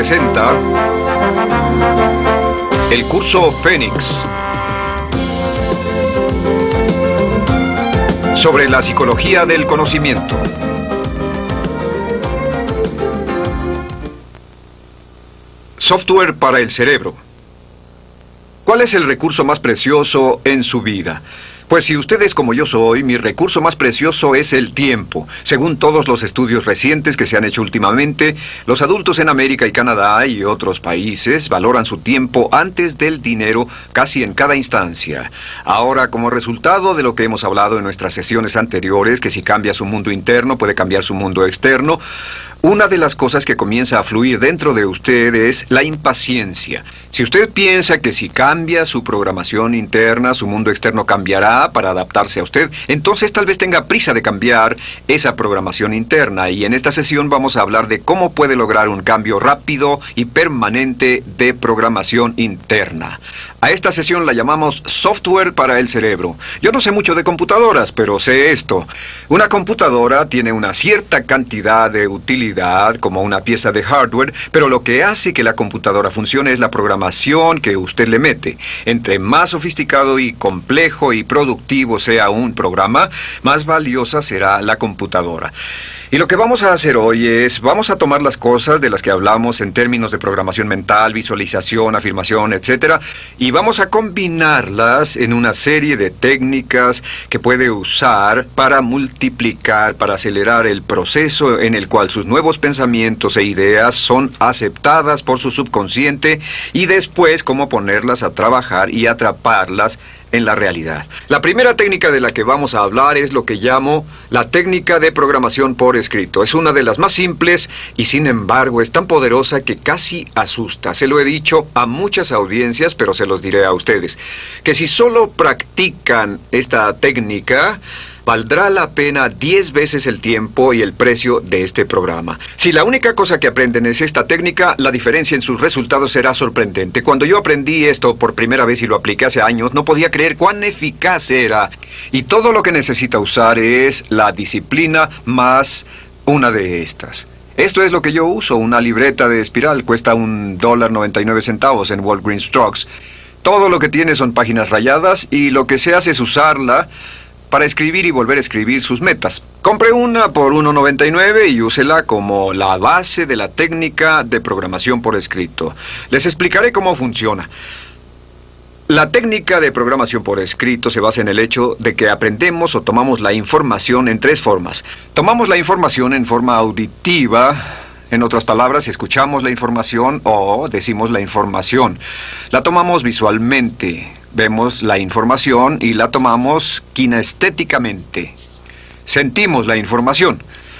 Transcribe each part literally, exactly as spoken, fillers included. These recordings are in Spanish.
presenta el curso Fénix sobre la psicología del conocimiento. Software para el cerebro. ¿Cuál es el recurso más precioso en su vida? Pues si usted es como yo soy, mi recurso más precioso es el tiempo. Según todos los estudios recientes que se han hecho últimamente, los adultos en América y Canadá y otros países valoran su tiempo antes del dinero casi en cada instancia. Ahora, como resultado de lo que hemos hablado en nuestras sesiones anteriores, que si cambia su mundo interno puede cambiar su mundo externo, una de las cosas que comienza a fluir dentro de usted es la impaciencia. Si usted piensa que si cambia su programación interna, su mundo externo cambiará para adaptarse a usted, entonces tal vez tenga prisa de cambiar esa programación interna. Y en esta sesión vamos a hablar de cómo puede lograr un cambio rápido y permanente de programación interna. A esta sesión la llamamos software para el cerebro. Yo no sé mucho de computadoras, pero sé esto. Una computadora tiene una cierta cantidad de utilidad como una pieza de hardware, pero lo que hace que la computadora funcione es la programación que usted le mete. Entre más sofisticado y complejo y productivo sea un programa, más valiosa será la computadora. Y lo que vamos a hacer hoy es, vamos a tomar las cosas de las que hablamos en términos de programación mental, visualización, afirmación, etcétera, y vamos a combinarlas en una serie de técnicas que puede usar para multiplicar, para acelerar el proceso en el cual sus nuevos pensamientos e ideas son aceptadas por su subconsciente y después cómo ponerlas a trabajar y atraparlas en la realidad. La primera técnica de la que vamos a hablar es lo que llamo la técnica de programación por escrito. Es una de las más simples y sin embargo es tan poderosa que casi asusta. Se lo he dicho a muchas audiencias, pero se los diré a ustedes, que si solo practican esta técnica, valdrá la pena diez veces el tiempo y el precio de este programa. Si la única cosa que aprenden es esta técnica, la diferencia en sus resultados será sorprendente. Cuando yo aprendí esto por primera vez y lo apliqué hace años, no podía creer cuán eficaz era. Y todo lo que necesita usar es la disciplina más una de estas. Esto es lo que yo uso, una libreta de espiral, cuesta un dólar noventa y nueve centavos en Walgreens Trucks. Todo lo que tiene son páginas rayadas y lo que se hace es usarla para escribir y volver a escribir sus metas. Compre una por uno noventa y nueve y úsela como la base de la técnica de programación por escrito. Les explicaré cómo funciona. La técnica de programación por escrito se basa en el hecho de que aprendemos o tomamos la información en tres formas. Tomamos la información en forma auditiva. En otras palabras, escuchamos la información o decimos la información. La tomamos visualmente, vemos la información y la tomamos kinestéticamente. Sentimos la información.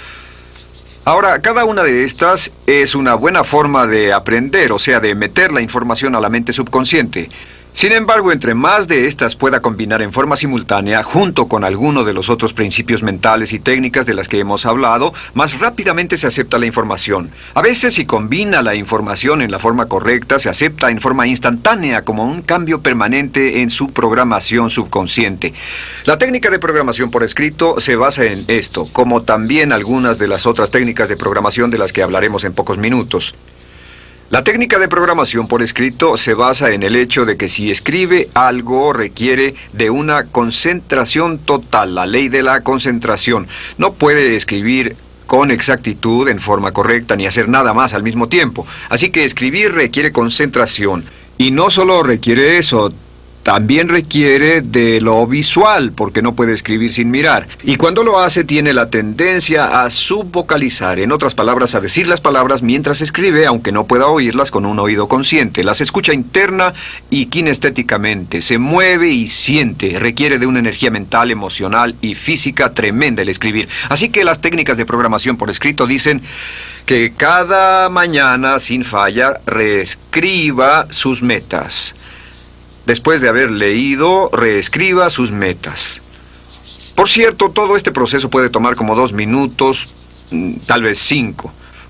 Ahora, cada una de estas es una buena forma de aprender, o sea, de meter la información a la mente subconsciente. Sin embargo, entre más de estas pueda combinar en forma simultánea, junto con alguno de los otros principios mentales y técnicas de las que hemos hablado, más rápidamente se acepta la información. A veces, si combina la información en la forma correcta, se acepta en forma instantánea como un cambio permanente en su programación subconsciente. La técnica de programación por escrito se basa en esto, como también algunas de las otras técnicas de programación de las que hablaremos en pocos minutos. La técnica de programación por escrito se basa en el hecho de que si escribe algo requiere de una concentración total, la ley de la concentración. No puede escribir con exactitud, en forma correcta, ni hacer nada más al mismo tiempo. Así que escribir requiere concentración. Y no solo requiere eso, también requiere de lo visual, porque no puede escribir sin mirar. Y cuando lo hace, tiene la tendencia a subvocalizar, en otras palabras, a decir las palabras mientras escribe, aunque no pueda oírlas con un oído consciente. Las escucha interna y kinestéticamente, se mueve y siente. Requiere de una energía mental, emocional y física tremenda el escribir. Así que las técnicas de programación por escrito dicen que cada mañana, sin falla, reescriba sus metas. Después de haber leído, reescriba sus metas. Por cierto, todo este proceso puede tomar como dos minutos, tal vez cinco.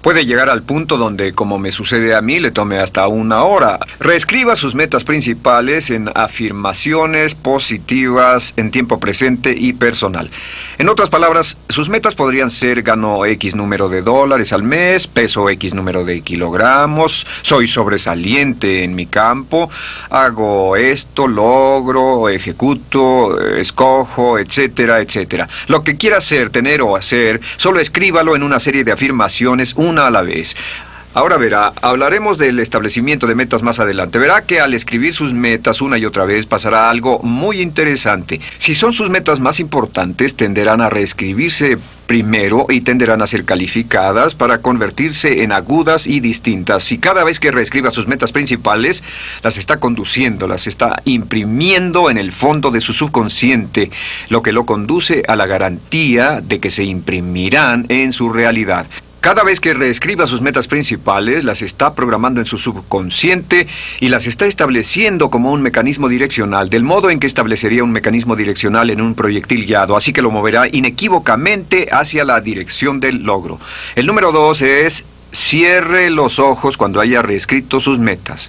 Puede llegar al punto donde, como me sucede a mí, le tome hasta una hora. Reescriba sus metas principales en afirmaciones positivas en tiempo presente y personal. En otras palabras, sus metas podrían ser: gano X número de dólares al mes, peso X número de kilogramos, soy sobresaliente en mi campo, hago esto, logro, ejecuto, escojo, etcétera, etcétera. Lo que quiera hacer, tener o hacer, solo escríbalo en una serie de afirmaciones, una a la vez. Ahora verá, hablaremos del establecimiento de metas más adelante. Verá que al escribir sus metas una y otra vez pasará algo muy interesante. Si son sus metas más importantes, tenderán a reescribirse primero y tenderán a ser calificadas para convertirse en agudas y distintas. Si cada vez que reescriba sus metas principales, las está conduciendo, las está imprimiendo en el fondo de su subconsciente, lo que lo conduce a la garantía de que se imprimirán en su realidad. Cada vez que reescriba sus metas principales, las está programando en su subconsciente y las está estableciendo como un mecanismo direccional, del modo en que establecería un mecanismo direccional en un proyectil guiado, así que lo moverá inequívocamente hacia la dirección del logro. El número dos es: cierre los ojos cuando haya reescrito sus metas.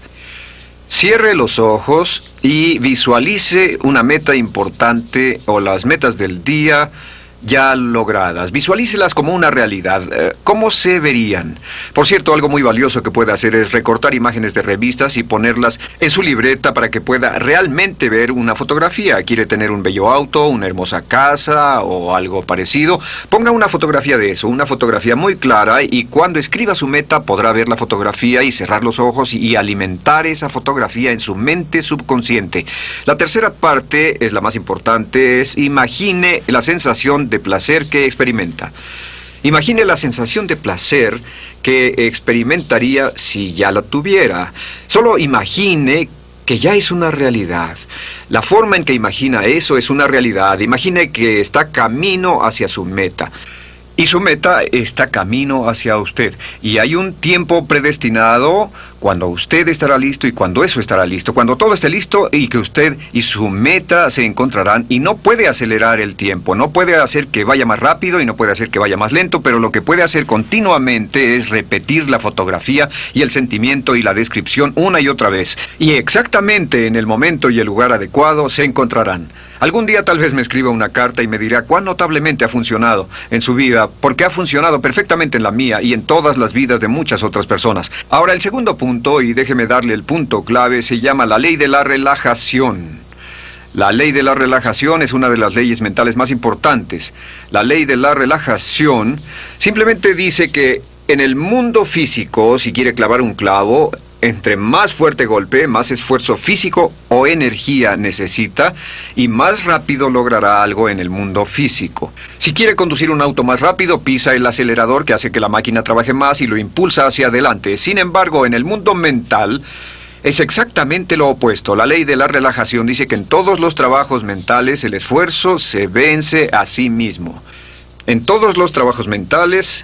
Cierre los ojos y visualice una meta importante o las metas del día ya logradas. Visualícelas como una realidad. Eh, ¿Cómo se verían? Por cierto, algo muy valioso que puede hacer es recortar imágenes de revistas y ponerlas en su libreta para que pueda realmente ver una fotografía. ¿Quiere tener un bello auto, una hermosa casa o algo parecido? Ponga una fotografía de eso, una fotografía muy clara, y cuando escriba su meta podrá ver la fotografía y cerrar los ojos y alimentar esa fotografía en su mente subconsciente. La tercera parte es la más importante, es: imagine la sensación de placer que experimenta. Imagine la sensación de placer que experimentaría si ya la tuviera. Solo imagine que ya es una realidad. La forma en que imagina eso es una realidad. Imagine que está camino hacia su meta. Y su meta está camino hacia usted. Y hay un tiempo predestinado cuando usted estará listo y cuando eso estará listo. Cuando todo esté listo y que usted y su meta se encontrarán. Y no puede acelerar el tiempo. No puede hacer que vaya más rápido y no puede hacer que vaya más lento. Pero lo que puede hacer continuamente es repetir la fotografía y el sentimiento y la descripción una y otra vez. Y exactamente en el momento y el lugar adecuado se encontrarán. Algún día tal vez me escriba una carta y me dirá cuán notablemente ha funcionado en su vida, porque ha funcionado perfectamente en la mía y en todas las vidas de muchas otras personas. Ahora, el segundo punto, y déjeme darle el punto clave, se llama la ley de la relajación. La ley de la relajación es una de las leyes mentales más importantes. La ley de la relajación simplemente dice que en el mundo físico, si quiere clavar un clavo, entre más fuerte golpe, más esfuerzo físico o energía necesita y más rápido logrará algo en el mundo físico. Si quiere conducir un auto más rápido, pisa el acelerador que hace que la máquina trabaje más y lo impulsa hacia adelante. Sin embargo, en el mundo mental es exactamente lo opuesto. La ley de la relajación dice que en todos los trabajos mentales el esfuerzo se vence a sí mismo. En todos los trabajos mentales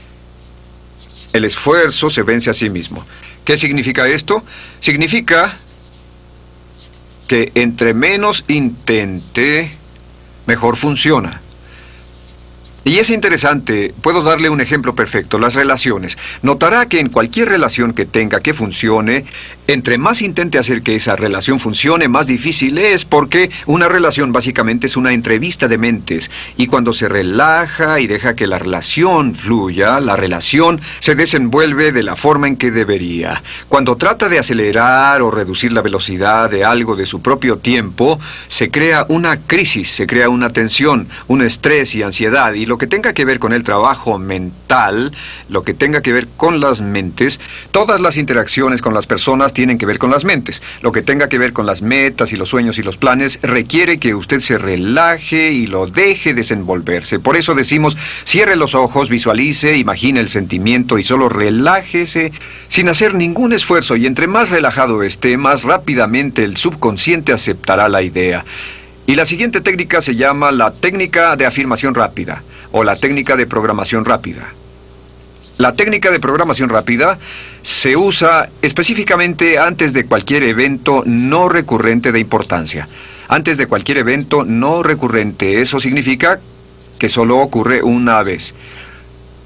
el esfuerzo se vence a sí mismo. ¿Qué significa esto? Significa que entre menos intente, mejor funciona. Y es interesante, puedo darle un ejemplo perfecto: las relaciones. Notará que en cualquier relación que tenga que funcione, entre más intente hacer que esa relación funcione, más difícil es, porque una relación básicamente es una entrevista de mentes. Y cuando se relaja y deja que la relación fluya, la relación se desenvuelve de la forma en que debería. Cuando trata de acelerar o reducir la velocidad de algo de su propio tiempo, se crea una crisis, se crea una tensión, un estrés y ansiedad. Y lo que tenga que ver con el trabajo mental, lo que tenga que ver con las mentes, todas las interacciones con las personas tienen que ver con las mentes. Lo que tenga que ver con las metas y los sueños y los planes requiere que usted se relaje y lo deje desenvolverse. Por eso decimos: cierre los ojos, visualice, imagine el sentimiento y solo relájese sin hacer ningún esfuerzo. Y entre más relajado esté, más rápidamente el subconsciente aceptará la idea. Y la siguiente técnica se llama la técnica de afirmación rápida o la técnica de programación rápida. La técnica de programación rápida se usa específicamente antes de cualquier evento no recurrente de importancia. Antes de cualquier evento no recurrente, eso significa que solo ocurre una vez.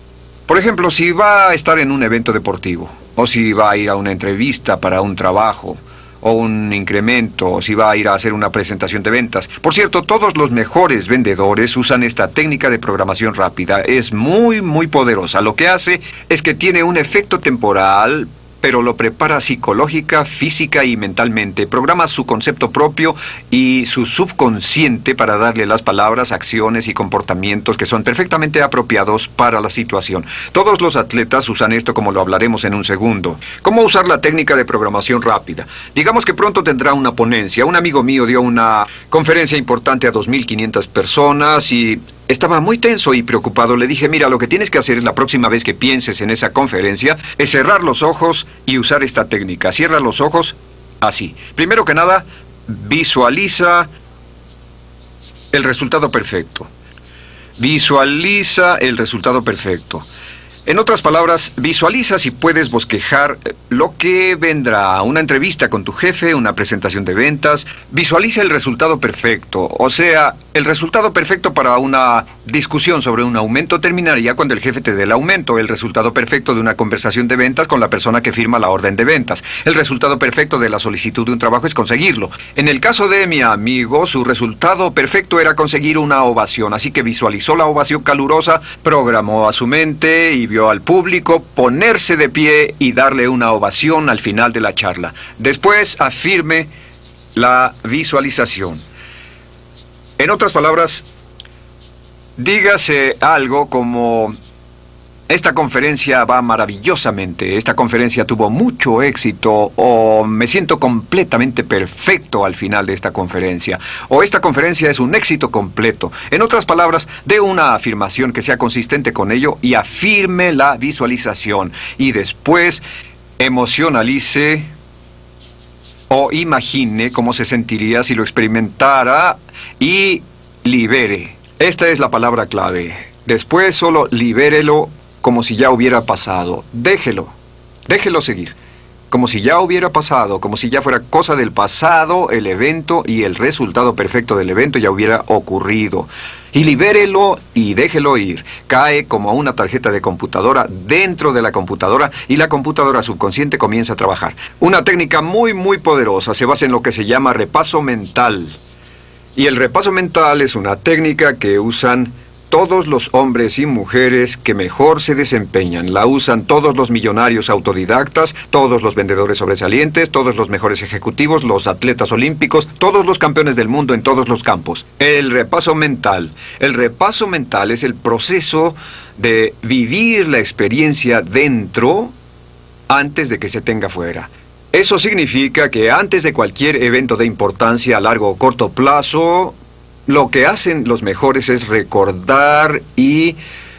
Por ejemplo, si va a estar en un evento deportivo, o si va a ir a una entrevista para un trabajo, o un incremento, o si va a ir a hacer una presentación de ventas. Por cierto, todos los mejores vendedores usan esta técnica de programación rápida. Es muy, muy poderosa. Lo que hace es que tiene un efecto temporal, pero lo prepara psicológica, física y mentalmente. Programa su concepto propio y su subconsciente para darle las palabras, acciones y comportamientos que son perfectamente apropiados para la situación. Todos los atletas usan esto, como lo hablaremos en un segundo. ¿Cómo usar la técnica de programación rápida? Digamos que pronto tendrá una ponencia. Un amigo mío dio una conferencia importante a dos mil quinientas personas y estaba muy tenso y preocupado. Le dije, mira, lo que tienes que hacer la próxima vez que pienses en esa conferencia es cerrar los ojos y usar esta técnica. Cierra los ojos así. Primero que nada, visualiza el resultado perfecto. Visualiza el resultado perfecto. En otras palabras, visualiza si puedes bosquejar lo que vendrá, una entrevista con tu jefe, una presentación de ventas. Visualiza el resultado perfecto, o sea, el resultado perfecto para una discusión sobre un aumento terminaría cuando el jefe te dé el aumento. El resultado perfecto de una conversación de ventas con la persona que firma la orden de ventas. El resultado perfecto de la solicitud de un trabajo es conseguirlo. En el caso de mi amigo, su resultado perfecto era conseguir una ovación, así que visualizó la ovación calurosa, programó a su mente y vio al público ponerse de pie y darle una ovación al final de la charla. Después afirme la visualización. En otras palabras, dígase algo como: esta conferencia va maravillosamente, esta conferencia tuvo mucho éxito, o me siento completamente perfecto al final de esta conferencia, o esta conferencia es un éxito completo. En otras palabras, dé una afirmación que sea consistente con ello y afirme la visualización. Y después emocionalice o imagine cómo se sentiría si lo experimentara y libere. Esta es la palabra clave. Después solo libérelo como si ya hubiera pasado. Déjelo, déjelo seguir. Como si ya hubiera pasado, como si ya fuera cosa del pasado, el evento y el resultado perfecto del evento ya hubiera ocurrido. Y libérelo y déjelo ir. Cae como una tarjeta de computadora dentro de la computadora y la computadora subconsciente comienza a trabajar. Una técnica muy, muy poderosa se basa en lo que se llama repaso mental. Y el repaso mental es una técnica que usan todos los hombres y mujeres que mejor se desempeñan. La usan todos los millonarios autodidactas, todos los vendedores sobresalientes, todos los mejores ejecutivos, los atletas olímpicos, todos los campeones del mundo en todos los campos. El repaso mental. El repaso mental es el proceso de vivir la experiencia dentro antes de que se tenga fuera. Eso significa que antes de cualquier evento de importancia a largo o corto plazo, lo que hacen los mejores es recordar y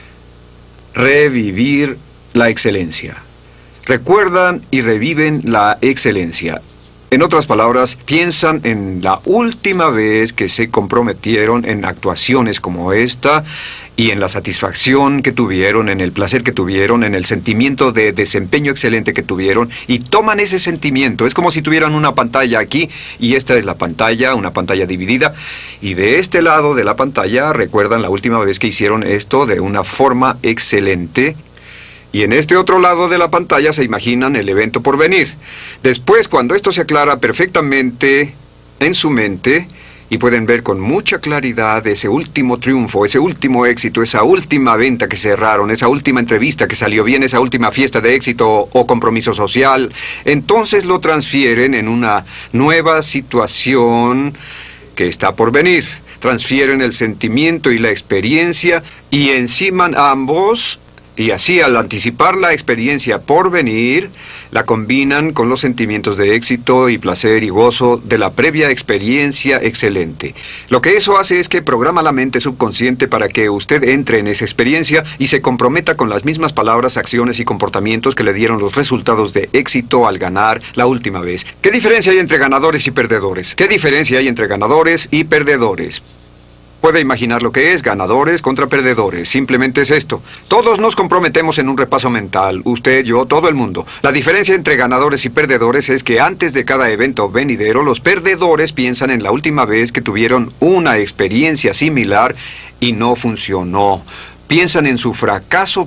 revivir la excelencia. Recuerdan y reviven la excelencia. En otras palabras, piensan en la última vez que se comprometieron en actuaciones como esta y en la satisfacción que tuvieron, en el placer que tuvieron, en el sentimiento de desempeño excelente que tuvieron, y toman ese sentimiento. Es como si tuvieran una pantalla aquí, y esta es la pantalla, una pantalla dividida, y de este lado de la pantalla recuerdan la última vez que hicieron esto de una forma excelente, y en este otro lado de la pantalla se imaginan el evento por venir. Después, cuando esto se aclara perfectamente en su mente, y pueden ver con mucha claridad ese último triunfo, ese último éxito, esa última venta que cerraron, esa última entrevista que salió bien, esa última fiesta de éxito o compromiso social, entonces lo transfieren en una nueva situación que está por venir. Transfieren el sentimiento y la experiencia y enciman ambos. Y así, al anticipar la experiencia por venir, la combinan con los sentimientos de éxito y placer y gozo de la previa experiencia excelente. Lo que eso hace es que programa la mente subconsciente para que usted entre en esa experiencia y se comprometa con las mismas palabras, acciones y comportamientos que le dieron los resultados de éxito al ganar la última vez. ¿Qué diferencia hay entre ganadores y perdedores? ¿Qué diferencia hay entre ganadores y perdedores? Puede imaginar lo que es ganadores contra perdedores. Simplemente es esto. Todos nos comprometemos en un repaso mental. Usted, yo, todo el mundo. La diferencia entre ganadores y perdedores es que antes de cada evento venidero, los perdedores piensan en la última vez que tuvieron una experiencia similar y no funcionó. Piensan en su fracaso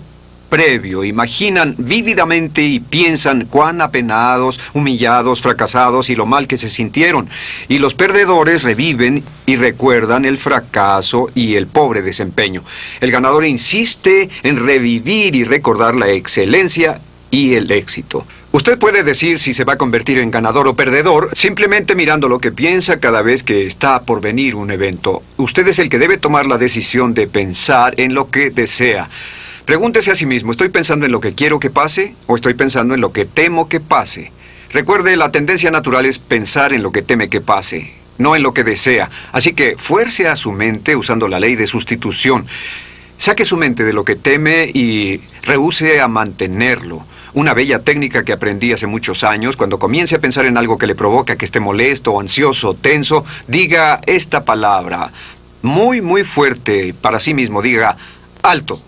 previo, imaginan vívidamente y piensan cuán apenados, humillados, fracasados y lo mal que se sintieron. Y los perdedores reviven y recuerdan el fracaso y el pobre desempeño. El ganador insiste en revivir y recordar la excelencia y el éxito. Usted puede decir si se va a convertir en ganador o perdedor simplemente mirando lo que piensa cada vez que está por venir un evento. Usted es el que debe tomar la decisión de pensar en lo que desea. Pregúntese a sí mismo, ¿estoy pensando en lo que quiero que pase o estoy pensando en lo que temo que pase? Recuerde, la tendencia natural es pensar en lo que teme que pase, no en lo que desea. Así que fuerce a su mente usando la ley de sustitución. Saque su mente de lo que teme y rehúse a mantenerlo. Una bella técnica que aprendí hace muchos años: cuando comience a pensar en algo que le provoca que esté molesto, ansioso, tenso, diga esta palabra muy, muy fuerte para sí mismo. Diga, alto.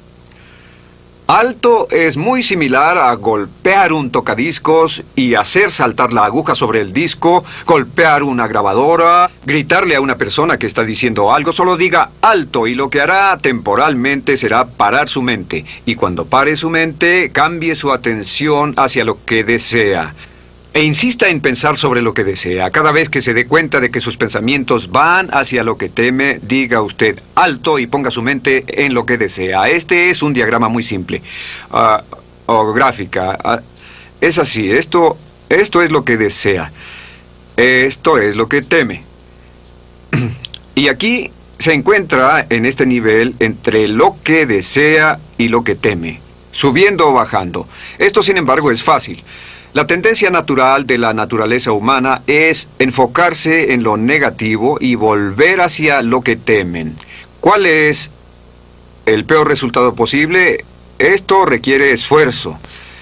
Alto es muy similar a golpear un tocadiscos y hacer saltar la aguja sobre el disco, golpear una grabadora, gritarle a una persona que está diciendo algo. Solo diga alto y lo que hará temporalmente será parar su mente. Y cuando pare su mente, cambie su atención hacia lo que desea. E insista en pensar sobre lo que desea. Cada vez que se dé cuenta de que sus pensamientos van hacia lo que teme, diga usted alto y ponga su mente en lo que desea. Este es un diagrama muy simple. Uh, o gráfica. Uh, es así. Esto, esto es lo que desea. Esto es lo que teme. Y aquí se encuentra en este nivel entre lo que desea y lo que teme, subiendo o bajando. Esto, sin embargo, es fácil. La tendencia natural de la naturaleza humana es enfocarse en lo negativo y volver hacia lo que temen. ¿Cuál es el peor resultado posible? Esto requiere esfuerzo.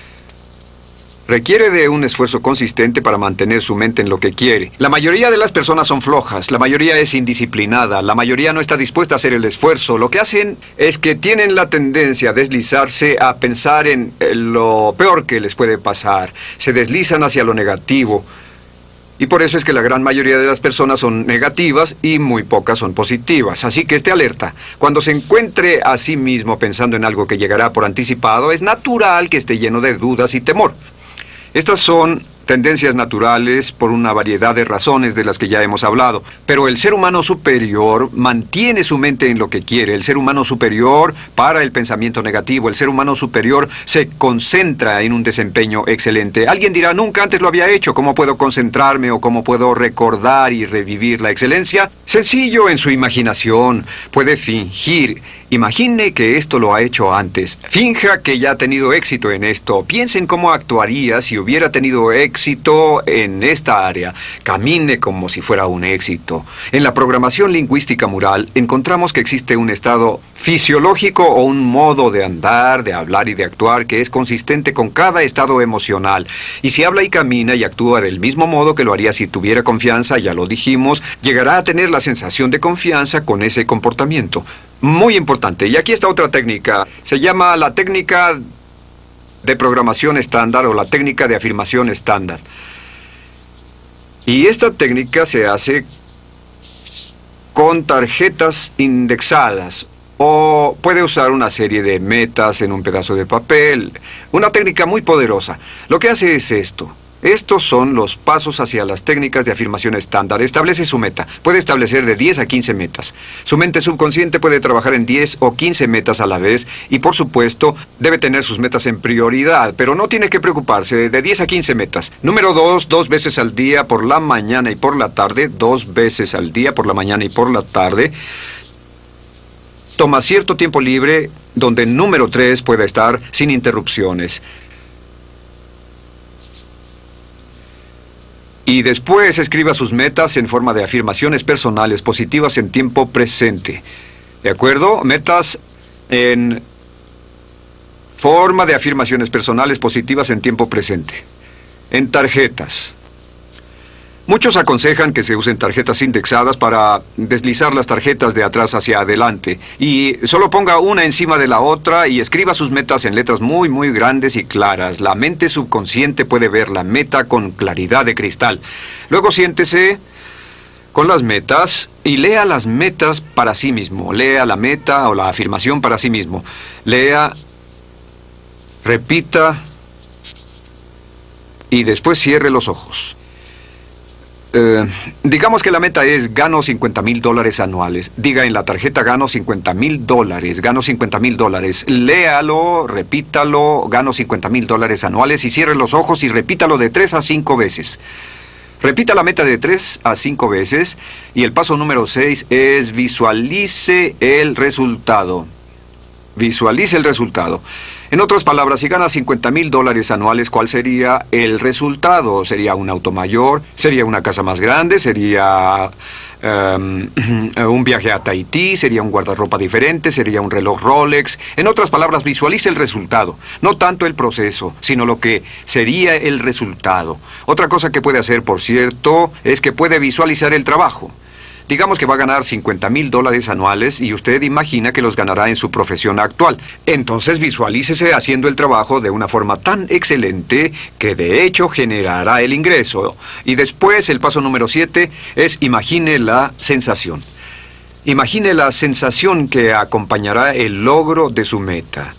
Requiere de un esfuerzo consistente para mantener su mente en lo que quiere. La mayoría de las personas son flojas, la mayoría es indisciplinada, la mayoría no está dispuesta a hacer el esfuerzo. Lo que hacen es que tienen la tendencia a deslizarse a pensar en lo peor que les puede pasar. Se deslizan hacia lo negativo. Y por eso es que la gran mayoría de las personas son negativas y muy pocas son positivas. Así que esté alerta. Cuando se encuentre a sí mismo pensando en algo que llegará por anticipado, es natural que esté lleno de dudas y temor. Estas son tendencias naturales por una variedad de razones de las que ya hemos hablado. Pero el ser humano superior mantiene su mente en lo que quiere. El ser humano superior para el pensamiento negativo. El ser humano superior se concentra en un desempeño excelente. Alguien dirá, nunca antes lo había hecho. ¿Cómo puedo concentrarme o cómo puedo recordar y revivir la excelencia? Sencillo, en su imaginación. Puede fingir. Imagine que esto lo ha hecho antes. Finja que ya ha tenido éxito en esto. Piense en cómo actuaría si hubiera tenido éxito en esta área. Camine como si fuera un éxito. En la programación lingüística mural encontramos que existe un estado fisiológico o un modo de andar, de hablar y de actuar que es consistente con cada estado emocional. Y si habla y camina y actúa del mismo modo que lo haría si tuviera confianza, ya lo dijimos, llegará a tener la sensación de confianza con ese comportamiento. Muy importante. Y aquí está otra técnica. Se llama la técnica de programación estándar o la técnica de afirmación estándar. Y esta técnica se hace con tarjetas indexadas o puede usar una serie de metas en un pedazo de papel. Una técnica muy poderosa. Lo que hace es esto. Estos son los pasos hacia las técnicas de afirmación estándar. Establece su meta. Puede establecer de diez a quince metas. Su mente subconsciente puede trabajar en diez o quince metas a la vez y, por supuesto, debe tener sus metas en prioridad, pero no tiene que preocuparse. De diez a quince metas. Número dos, dos veces al día por la mañana y por la tarde. Dos veces al día por la mañana y por la tarde. Toma cierto tiempo libre donde el número tres pueda estar sin interrupciones. Y después escriba sus metas en forma de afirmaciones personales positivas en tiempo presente. ¿De acuerdo? Metas en forma de afirmaciones personales positivas en tiempo presente. En tarjetas. Muchos aconsejan que se usen tarjetas indexadas para deslizar las tarjetas de atrás hacia adelante. Y solo ponga una encima de la otra y escriba sus metas en letras muy, muy grandes y claras. La mente subconsciente puede ver la meta con claridad de cristal. Luego siéntese con las metas y lea las metas para sí mismo. Lea la meta o la afirmación para sí mismo. Lea repita y después cierre los ojos. Eh, digamos que la meta es gano cincuenta mil dólares anuales. Diga en la tarjeta gano cincuenta mil dólares, gano cincuenta mil dólares. Léalo, repítalo, gano cincuenta mil dólares anuales y cierre los ojos y repítalo de tres a cinco veces. Repita la meta de tres a cinco veces y el paso número seis es visualice el resultado. Visualice el resultado. En otras palabras, si gana cincuenta mil dólares anuales, ¿cuál sería el resultado? ¿Sería un auto mayor? ¿Sería una casa más grande? ¿Sería um, un viaje a Tahití? ¿Sería un guardarropa diferente? ¿Sería un reloj Rolex? En otras palabras, visualice el resultado. No tanto el proceso, sino lo que sería el resultado. Otra cosa que puede hacer, por cierto, es que puede visualizar el trabajo. Digamos que va a ganar cincuenta mil dólares anuales y usted imagina que los ganará en su profesión actual. Entonces visualícese haciendo el trabajo de una forma tan excelente que de hecho generará el ingreso. Y después el paso número siete es imagine la sensación. Imagine la sensación que acompañará el logro de su meta.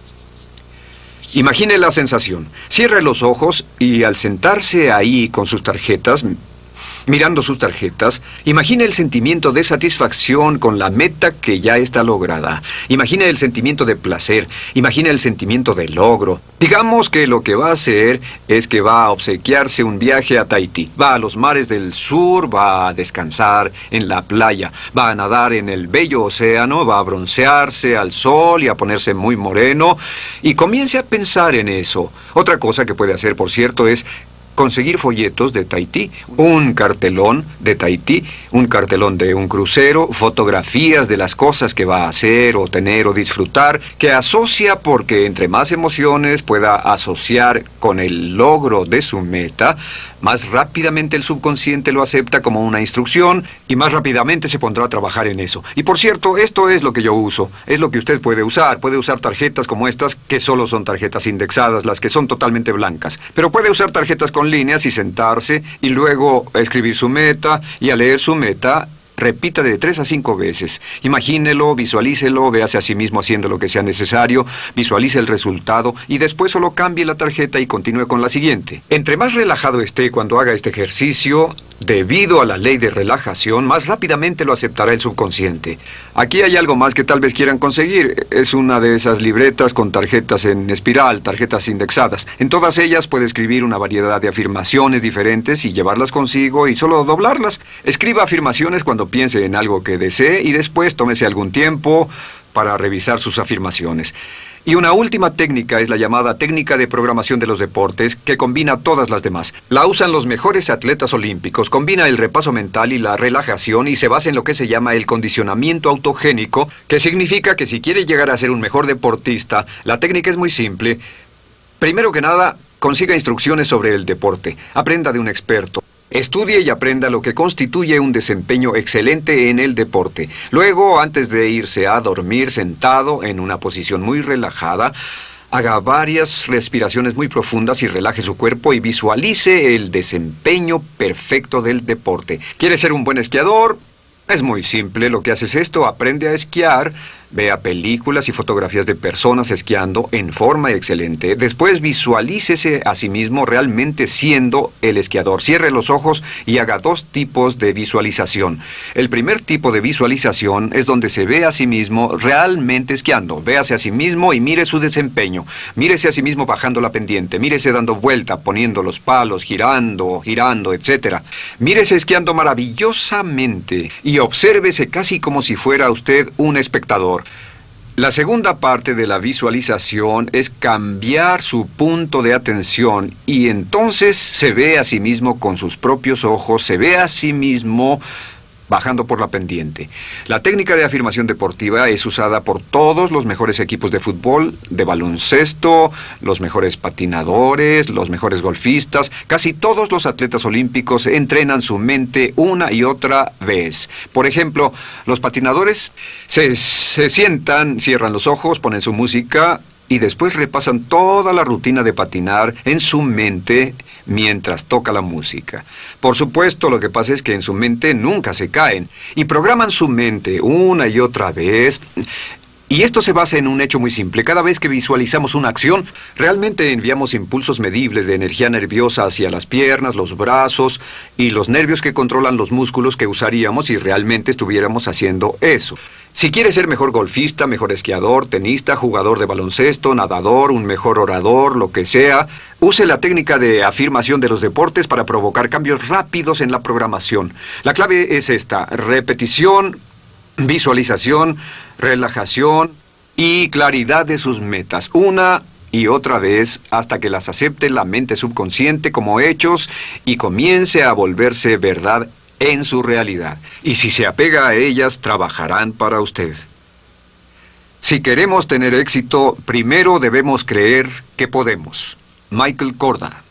Imagine la sensación. Cierre los ojos y al sentarse ahí con sus tarjetas, mirando sus tarjetas, imagine el sentimiento de satisfacción con la meta que ya está lograda. Imagine el sentimiento de placer, imagine el sentimiento de logro. Digamos que lo que va a hacer es que va a obsequiarse un viaje a Tahití. Va a los mares del sur, va a descansar en la playa, va a nadar en el bello océano, va a broncearse al sol y a ponerse muy moreno. Y comience a pensar en eso. Otra cosa que puede hacer, por cierto, es conseguir folletos de Tahití, un cartelón de Tahití, un cartelón de un crucero, fotografías de las cosas que va a hacer o tener o disfrutar, que asocia porque entre más emociones pueda asociar con el logro de su meta, más rápidamente el subconsciente lo acepta como una instrucción y más rápidamente se pondrá a trabajar en eso. Y por cierto, esto es lo que yo uso, es lo que usted puede usar. Puede usar tarjetas como estas, que solo son tarjetas indexadas, las que son totalmente blancas. Pero puede usar tarjetas con líneas y sentarse y luego escribir su meta y al leer su meta, repita de tres a cinco veces. Imagínelo, visualícelo, véase a sí mismo haciendo lo que sea necesario, visualice el resultado y después solo cambie la tarjeta y continúe con la siguiente. Entre más relajado esté cuando haga este ejercicio, debido a la ley de relajación, más rápidamente lo aceptará el subconsciente. Aquí hay algo más que tal vez quieran conseguir. Es una de esas libretas con tarjetas en espiral, tarjetas indexadas. En todas ellas puede escribir una variedad de afirmaciones diferentes y llevarlas consigo y solo doblarlas. Escriba afirmaciones cuando piense en algo que desee y después tómese algún tiempo para revisar sus afirmaciones. Y una última técnica es la llamada técnica de programación de los deportes, que combina todas las demás. La usan los mejores atletas olímpicos, combina el repaso mental y la relajación y se basa en lo que se llama el condicionamiento autogénico, que significa que si quiere llegar a ser un mejor deportista, la técnica es muy simple. Primero que nada, consiga instrucciones sobre el deporte, aprenda de un experto. Estudie y aprenda lo que constituye un desempeño excelente en el deporte. Luego, antes de irse a dormir sentado en una posición muy relajada, haga varias respiraciones muy profundas y relaje su cuerpo y visualice el desempeño perfecto del deporte. ¿Quiere ser un buen esquiador? Es muy simple, lo que hace es esto, aprende a esquiar, vea películas y fotografías de personas esquiando en forma excelente. Después visualícese a sí mismo realmente siendo el esquiador. Cierre los ojos y haga dos tipos de visualización. El primer tipo de visualización es donde se ve a sí mismo realmente esquiando. Véase a sí mismo y mire su desempeño. Mírese a sí mismo bajando la pendiente. Mírese dando vuelta, poniendo los palos, girando, girando, etcétera. Mírese esquiando maravillosamente y obsérvese casi como si fuera usted un espectador. La segunda parte de la visualización es cambiar su punto de atención y entonces se ve a sí mismo con sus propios ojos, se ve a sí mismo bajando por la pendiente. La técnica de afirmación deportiva es usada por todos los mejores equipos de fútbol, de baloncesto, los mejores patinadores, los mejores golfistas. Casi todos los atletas olímpicos entrenan su mente una y otra vez. Por ejemplo, los patinadores se, se sientan, cierran los ojos, ponen su música y después repasan toda la rutina de patinar en su mente mientras toca la música. Por supuesto, lo que pasa es que en su mente nunca se caen y programan su mente una y otra vez Y esto se basa en un hecho muy simple. Cada vez que visualizamos una acción, realmente enviamos impulsos medibles de energía nerviosa hacia las piernas, los brazos y los nervios que controlan los músculos que usaríamos si realmente estuviéramos haciendo eso. Si quiere ser mejor golfista, mejor esquiador, tenista, jugador de baloncesto, nadador, un mejor orador, lo que sea, use la técnica de afirmación de los deportes para provocar cambios rápidos en la programación. La clave es esta: repetición, visualización, relajación y claridad de sus metas, una y otra vez hasta que las acepte la mente subconsciente como hechos y comience a volverse verdad en su realidad. Y si se apega a ellas, trabajarán para usted. Si queremos tener éxito, primero debemos creer que podemos. Michael Corda.